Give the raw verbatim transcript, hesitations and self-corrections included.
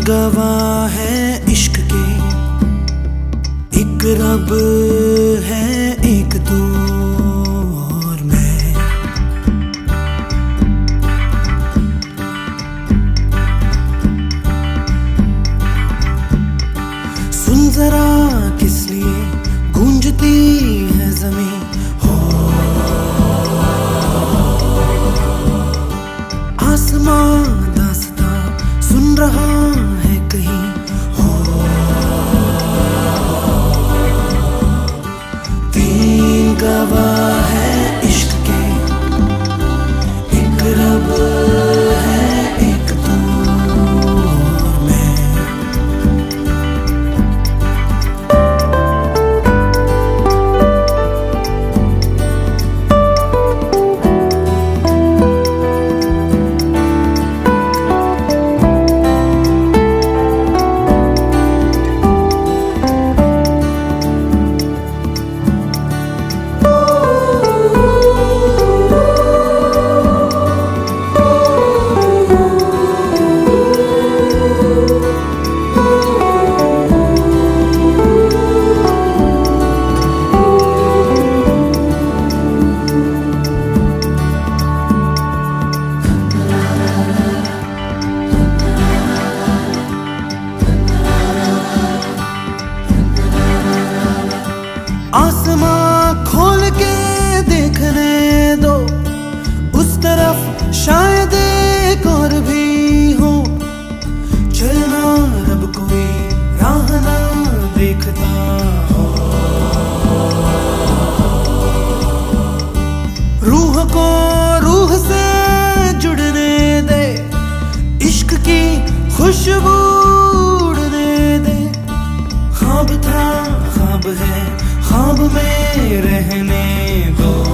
गवाह है इश्क के, एक रब है एक तू और मैं। सुन जरा किस लिए गूंजती है ज़मीं, हो आसमां दास्तां सुन रहा है कहीं, हो तीन गवाह है इश्क के, एक रब है एक तू और मैं। आसमां खोल के देखने दो, उस तरफ शायद एक और भी हो। चलना रब कोई राह ना देखता हो, रूह को रूह से जुड़ने दे, इश्क की खुशबू उड़ने दे। ख्वाब था ख्वाब है, ख्वाब में रहने दो।